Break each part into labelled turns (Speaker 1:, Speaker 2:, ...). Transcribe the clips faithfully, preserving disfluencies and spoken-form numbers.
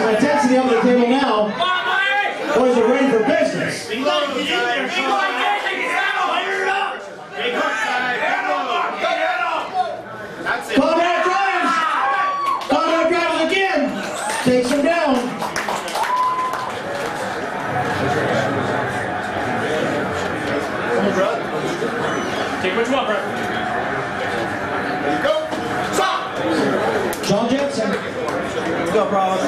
Speaker 1: some intensity on the table now. Boys are ready for business. Conrad drives. Conrad drives again. Takes him down.
Speaker 2: Take what you want, bro.
Speaker 3: Go. Stop.
Speaker 1: John Jensen.
Speaker 4: Let's go, Promise.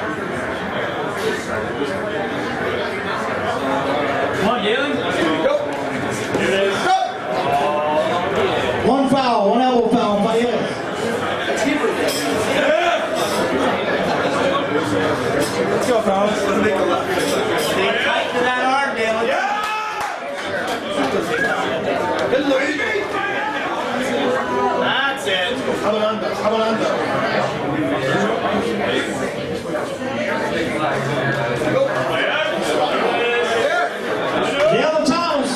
Speaker 2: Come on, Galen.
Speaker 3: Go. Here it is. Go.
Speaker 1: One foul, one elbow foul by Yale.
Speaker 4: Let's go, Promise. Stay tight to that arm, Galen.
Speaker 3: Yeah. Good look.
Speaker 4: That's it.
Speaker 3: Come on, come on. Go.
Speaker 1: Yale Towns.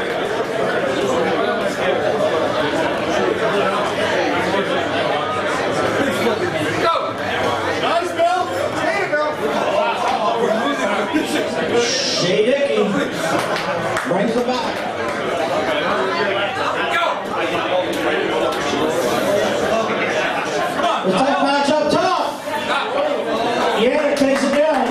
Speaker 3: Go. Nice, Bill. Hey, Bill.
Speaker 1: Shea Dickey brings it back. The tight match up top. Yeah, it takes it down.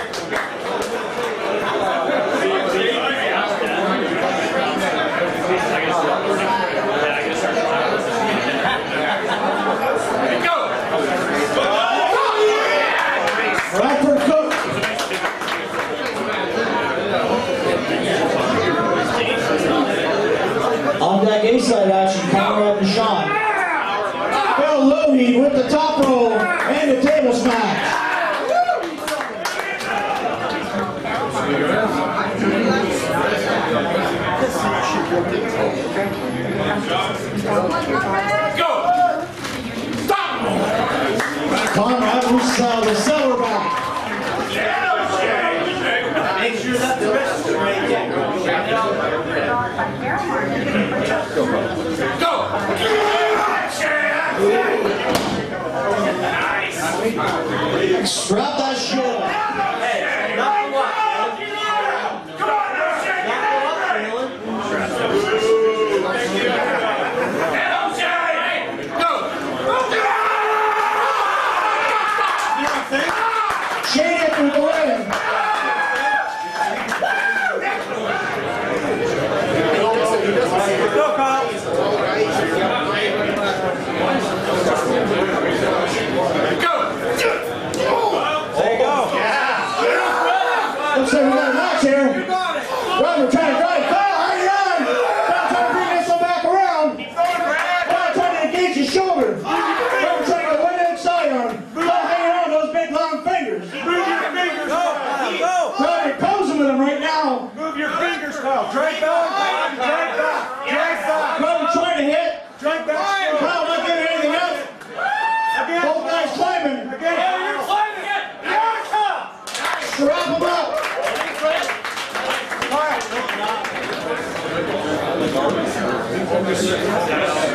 Speaker 1: Bradford Cook. On deck A-side action, Conrad Deshawn. Bill Looney with the top roll and the table smash.
Speaker 3: Go. Stop.
Speaker 1: Conrad moves uh, the silver back.
Speaker 4: Make sure that the wrist is right there.
Speaker 3: Go.
Speaker 1: Strap that shit up.
Speaker 4: Hey, not for what?
Speaker 3: Come on,
Speaker 1: Shea Dickey with the win.
Speaker 4: Go, Kyle. There you go.
Speaker 1: Looks like we got a match here. Robert trying to drive. Kyle, hang on. Kyle trying to bring this one back around. Kyle trying to engage his shoulder. Robert trying to go one inside on. Kyle hanging on those big long fingers.
Speaker 4: Go, go.
Speaker 1: Kyle, you're posing with him right now.
Speaker 4: Move your fingers, Kyle. Drag back. Drag back. Drag back.
Speaker 1: Kyle trying to hit.
Speaker 4: Drag back.
Speaker 1: Kyle not getting anything up.
Speaker 4: Again.
Speaker 1: Both guys climbing.
Speaker 4: Again.
Speaker 2: You're climbing it.
Speaker 1: Strap him up.
Speaker 4: All right.